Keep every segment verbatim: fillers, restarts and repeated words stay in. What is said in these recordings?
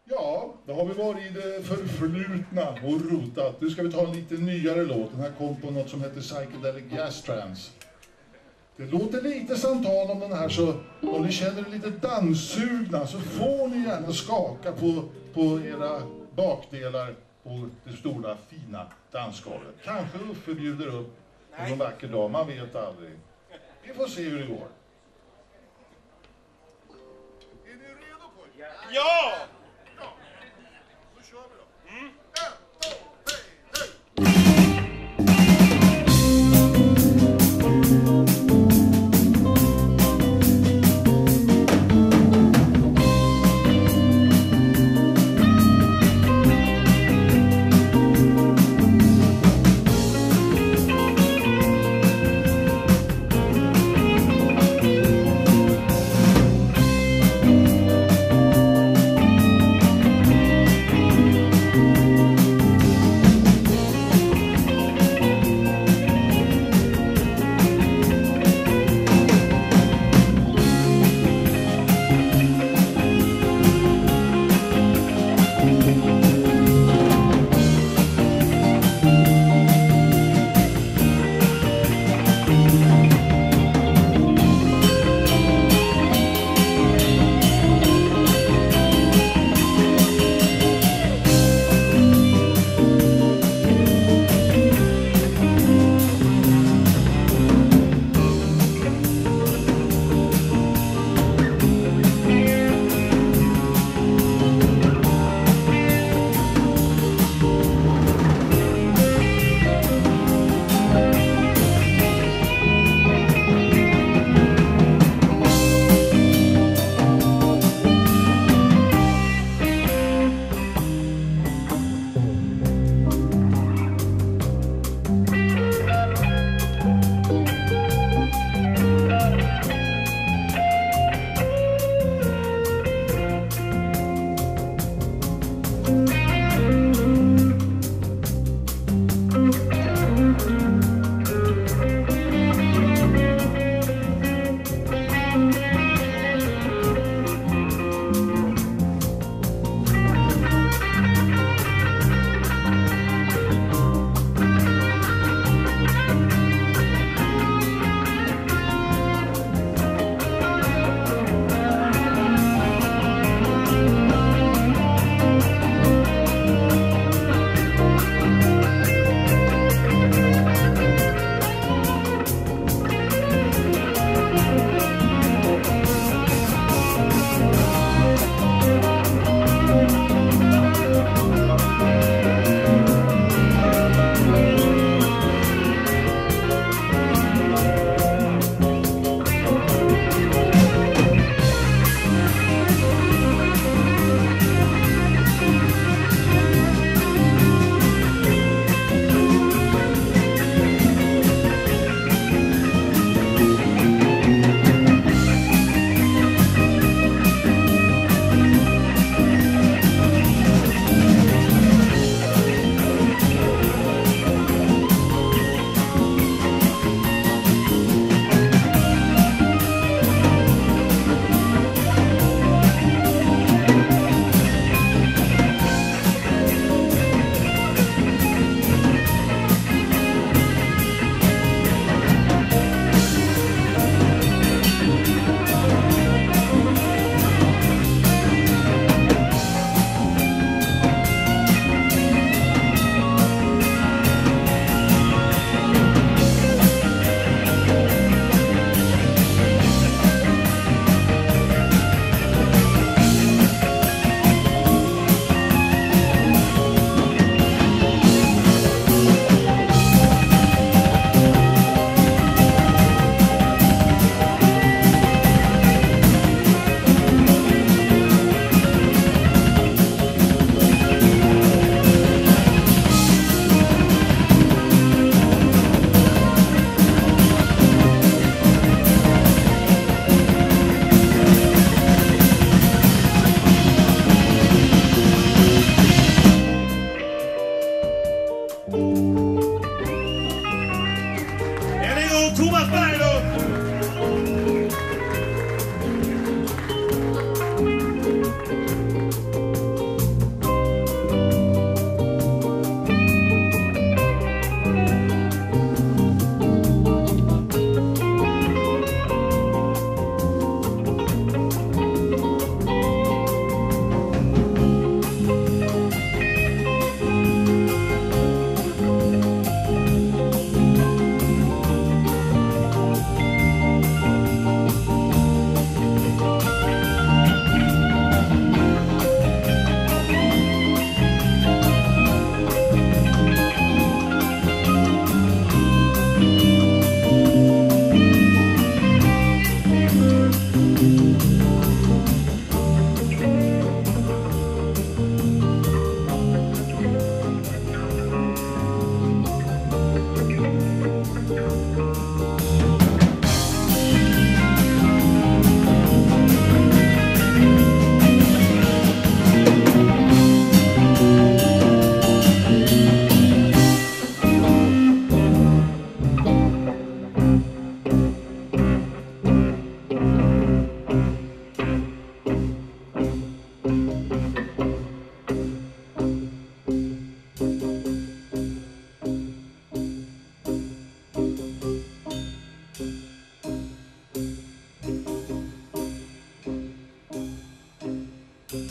Ja, då har vi varit i det förflutna och rotat. Nu ska vi ta en lite nyare låt. Den här kom på något som heter Psychedelic Gas Trance. Det låter lite samtal om den här, så om ni känner er lite danssugna så får ni gärna skaka på, på era bakdelar på det stora fina dansgolvet. Kanske Uffe bjuder upp på någon vacker dag, man vet aldrig. Vi får se hur det går. Är ni redo på det? Ja! Ja, då kör vi då. Mm. Thank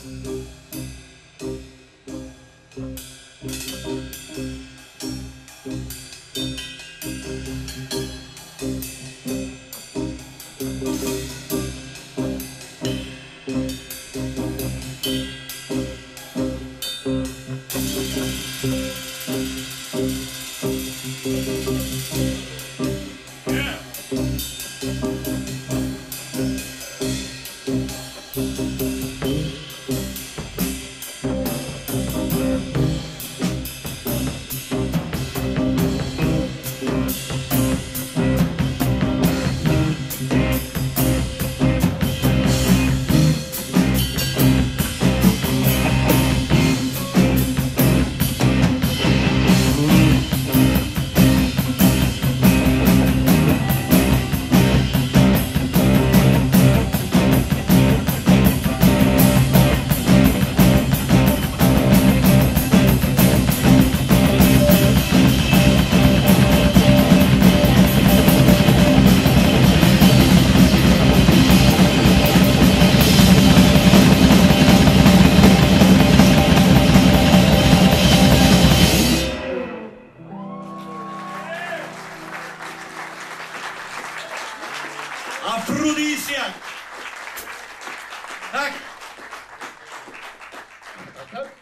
Afrodisiac! Tack! Tackar.